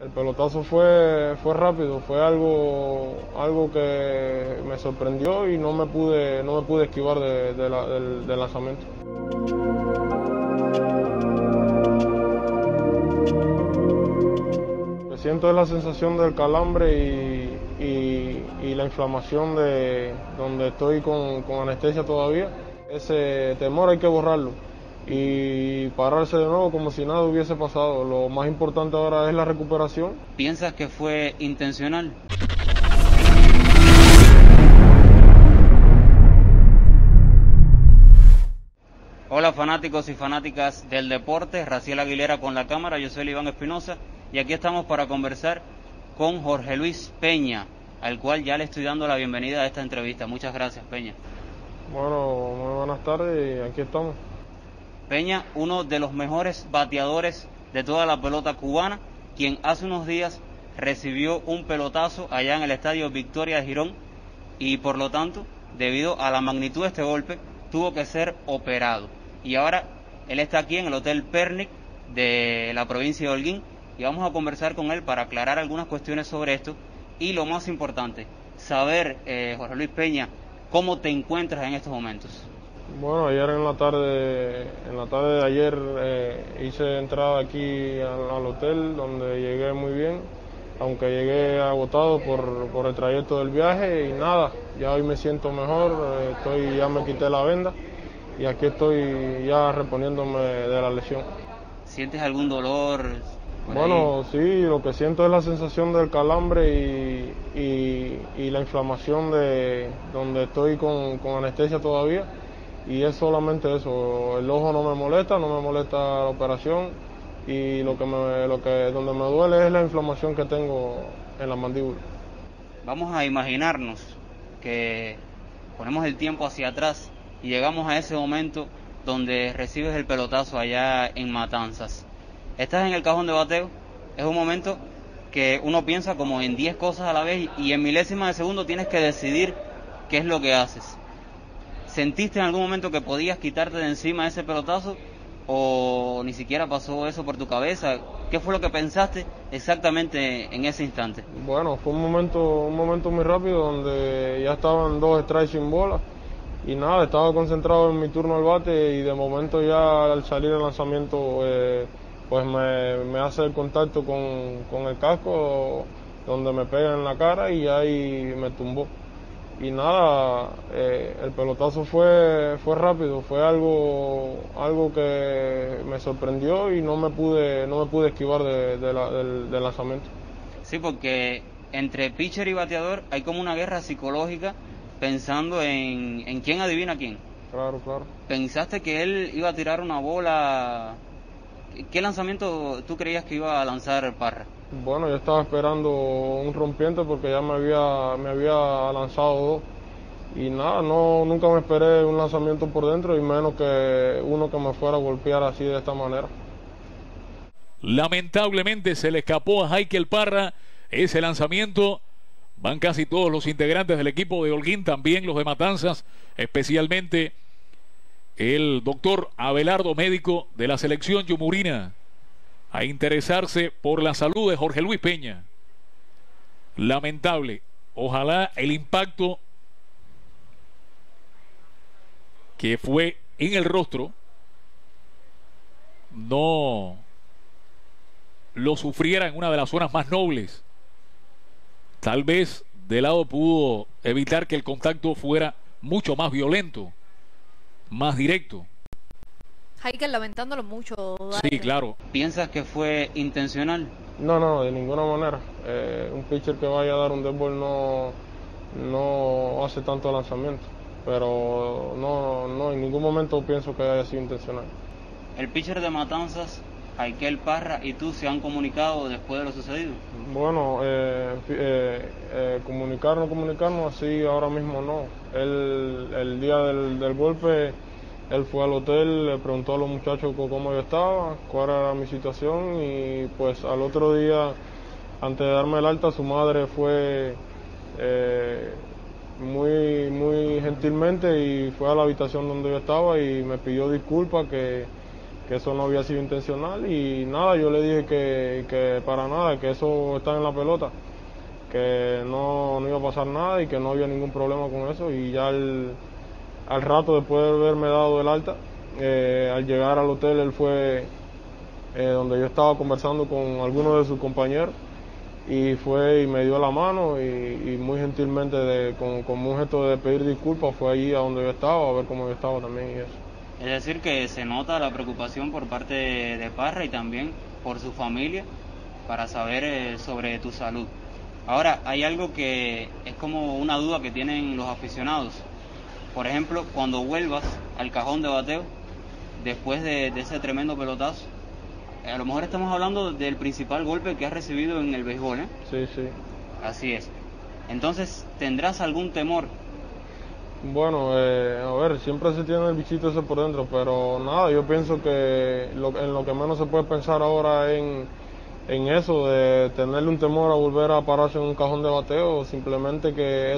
El pelotazo fue rápido, fue algo que me sorprendió y no me pude esquivar del lanzamiento. Lo que siento es la sensación del calambre y la inflamación de donde estoy con anestesia todavía. Ese temor hay que borrarlo y pararse de nuevo como si nada hubiese pasado. Lo más importante ahora es la recuperación. ¿Piensas que fue intencional? Hola fanáticos y fanáticas del deporte, Raciel Aguilera con la cámara, yo soy Iván Espinosa y aquí estamos para conversar con Jorge Luis Peña, al cual ya le estoy dando la bienvenida a esta entrevista. Muchas gracias, Peña. Bueno, muy buenas tardes y aquí estamos. Peña, uno de los mejores bateadores de toda la pelota cubana, quien hace unos días recibió un pelotazo allá en el estadio Victoria de Girón y por lo tanto, debido a la magnitud de este golpe, tuvo que ser operado. Y ahora él está aquí en el Hotel Pernic de la provincia de Holguín y vamos a conversar con él para aclarar algunas cuestiones sobre esto y lo más importante, saber, Jorge Luis Peña, cómo te encuentras en estos momentos. Bueno, ayer en la tarde de ayer hice entrada aquí al hotel donde llegué muy bien, aunque llegué agotado por el trayecto del viaje y nada, ya hoy me siento mejor, ya me quité la venda y aquí estoy ya reponiéndome de la lesión. ¿Sientes algún dolor? Bueno, sí, lo que siento es la sensación del calambre y la inflamación de donde estoy con anestesia todavía. Y es solamente eso, el ojo no me molesta la operación y donde me duele es la inflamación que tengo en la mandíbula. Vamos a imaginarnos que ponemos el tiempo hacia atrás y llegamos a ese momento donde recibes el pelotazo allá en Matanzas. Estás en el cajón de bateo, es un momento que uno piensa como en 10 cosas a la vez y en milésimas de segundo tienes que decidir qué es lo que haces. ¿Sentiste en algún momento que podías quitarte de encima ese pelotazo o ni siquiera pasó eso por tu cabeza? ¿Qué fue lo que pensaste exactamente en ese instante? Bueno, fue un momento muy rápido donde ya estaban 2 strikes sin bola y nada, estaba concentrado en mi turno al bate y de momento ya al salir el lanzamiento pues me hace el contacto con el casco donde me pega en la cara y ahí me tumbó. Y nada, el pelotazo fue rápido, fue algo que me sorprendió y no me pude esquivar del lanzamiento. Sí, porque entre pitcher y bateador hay como una guerra psicológica pensando en quién adivina quién. Claro. ¿Pensaste que él iba a tirar una bola? ¿Qué lanzamiento tú creías que iba a lanzar Parra? Bueno, yo estaba esperando un rompiente porque ya me había lanzado 2 y nada, nunca me esperé un lanzamiento por dentro y menos que uno que me fuera a golpear así de esta manera. Lamentablemente se le escapó a Jaikel Parra ese lanzamiento. Van casi todos los integrantes del equipo de Holguín, también los de Matanzas, especialmente el doctor Abelardo, médico de la selección yumurina, a interesarse por la salud de Jorge Luis Peña. Lamentable. Ojalá el impacto que fue en el rostro no lo sufriera en una de las zonas más nobles. Tal vez de lado pudo evitar que el contacto fuera mucho más violento, más directo. Jaikel lamentándolo mucho. Sí, claro. ¿Piensas que fue intencional? No, de ninguna manera. Un pitcher que vaya a dar un dead ball no hace tanto lanzamiento, pero no, en ningún momento pienso que haya sido intencional. El pitcher de Matanzas, Jaikel Parra, y tú se han comunicado después de lo sucedido. Bueno, comunicarnos así ahora mismo no. El día del golpe, él fue al hotel, le preguntó a los muchachos cómo yo estaba, cuál era mi situación y pues al otro día, antes de darme el alta, su madre fue muy gentilmente y fue a la habitación donde yo estaba y me pidió disculpas que eso no había sido intencional y nada, yo le dije que para nada, que eso está en la pelota, que no iba a pasar nada y que no había ningún problema con eso. Y ya al rato, después de haberme dado el alta, al llegar al hotel, él fue donde yo estaba conversando con algunos de sus compañeros y fue y me dio la mano y muy gentilmente, con un gesto de pedir disculpas, fue allí a donde yo estaba, a ver cómo yo estaba también y eso. Es decir, que se nota la preocupación por parte de Parra y también por su familia para saber sobre tu salud. Ahora, hay algo que es como una duda que tienen los aficionados. Por ejemplo, cuando vuelvas al cajón de bateo, después de ese tremendo pelotazo, a lo mejor estamos hablando del principal golpe que has recibido en el béisbol, ¿eh? Sí, sí. Así es. Entonces, ¿tendrás algún temor? Bueno, a ver, siempre se tiene el bichito ese por dentro, pero nada, yo pienso que en lo que menos se puede pensar ahora en eso, de tenerle un temor a volver a pararse en un cajón de bateo, simplemente que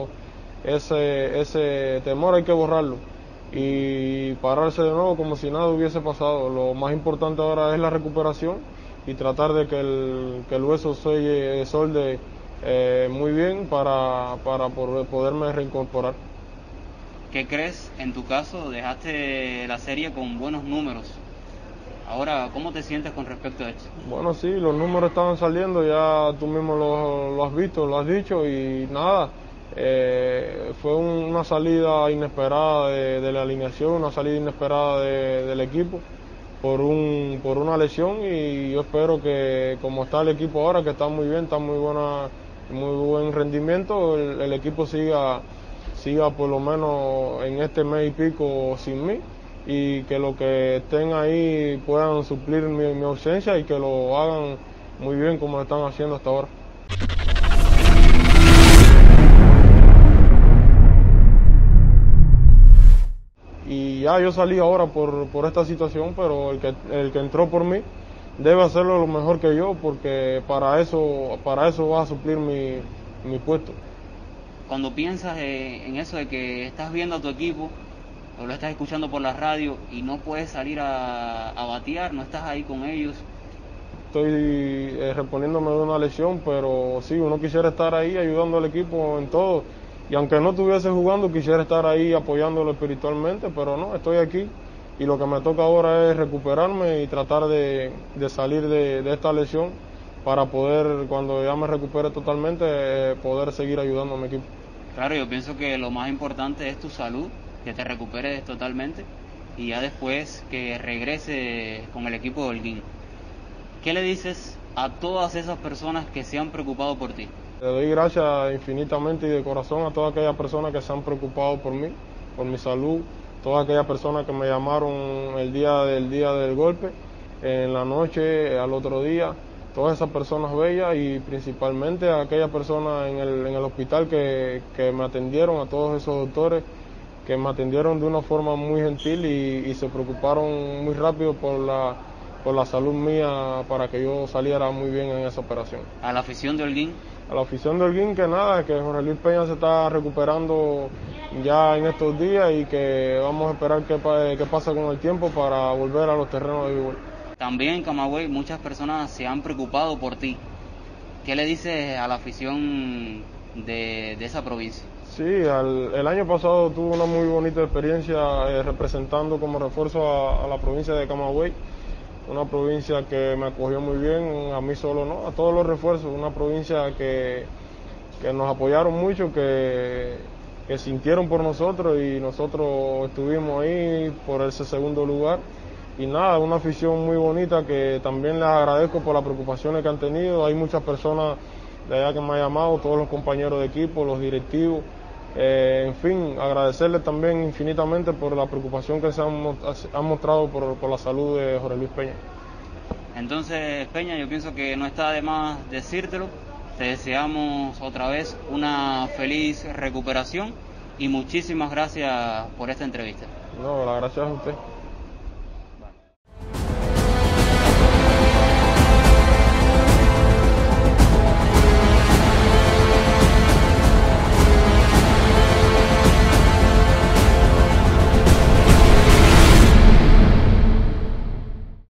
ese temor hay que borrarlo y pararse de nuevo como si nada hubiese pasado. Lo más importante ahora es la recuperación y tratar de que el hueso se solde muy bien para poderme reincorporar. ¿Qué crees? En tu caso, dejaste la serie con buenos números. Ahora, ¿cómo te sientes con respecto a esto? Bueno, sí, los números estaban saliendo, ya tú mismo lo has visto, lo has dicho y nada. Fue una salida inesperada de la alineación, una salida inesperada del equipo por una lesión y yo espero que como está el equipo ahora, que está muy bien, está muy buen rendimiento, el equipo siga por lo menos en este mes y pico sin mí y que los que estén ahí puedan suplir mi ausencia y que lo hagan muy bien como lo están haciendo hasta ahora. Y ya yo salí ahora por esta situación, pero el que entró por mí debe hacerlo lo mejor que yo, porque para eso va a suplir mi puesto. Cuando piensas en eso de que estás viendo a tu equipo, o lo estás escuchando por la radio y no puedes salir a batear, no estás ahí con ellos. Estoy reponiéndome de una lesión, pero sí, uno quisiera estar ahí ayudando al equipo en todo. Y aunque no estuviese jugando, quisiera estar ahí apoyándolo espiritualmente, pero no, estoy aquí. Y lo que me toca ahora es recuperarme y tratar de salir de esta lesión para poder, cuando ya me recupere totalmente, poder seguir ayudando a mi equipo. Claro, yo pienso que lo más importante es tu salud, que te recuperes totalmente y ya después que regreses con el equipo de Holguín. ¿Qué le dices a todas esas personas que se han preocupado por ti? Le doy gracias infinitamente y de corazón a todas aquellas personas que se han preocupado por mí, por mi salud, todas aquellas personas que me llamaron el día del golpe, en la noche, al otro día, todas esas personas bellas y principalmente a aquellas personas en el hospital que me atendieron, a todos esos doctores que me atendieron de una forma muy gentil y se preocuparon muy rápido por la salud mía para que yo saliera muy bien en esa operación. ¿A la afición de Holguín? A la afición de Holguín que nada, que Jorge Luis Peña se está recuperando ya en estos días y que vamos a esperar qué pasa con el tiempo para volver a los terrenos de béisbol. También en Camagüey muchas personas se han preocupado por ti. ¿Qué le dices a la afición de esa provincia? Sí, el año pasado tuve una muy bonita experiencia representando como refuerzo a la provincia de Camagüey, una provincia que me acogió muy bien, a mí solo no, a todos los refuerzos, una provincia que nos apoyaron mucho, que sintieron por nosotros y nosotros estuvimos ahí por ese segundo lugar. Y nada, una afición muy bonita que también les agradezco por las preocupaciones que han tenido. Hay muchas personas de allá que me han llamado, todos los compañeros de equipo, los directivos. En fin, agradecerles también infinitamente por la preocupación que se han mostrado por la salud de Jorge Luis Peña. Entonces, Peña, yo pienso que no está de más decírtelo. Te deseamos otra vez una feliz recuperación y muchísimas gracias por esta entrevista. No, las gracias a usted.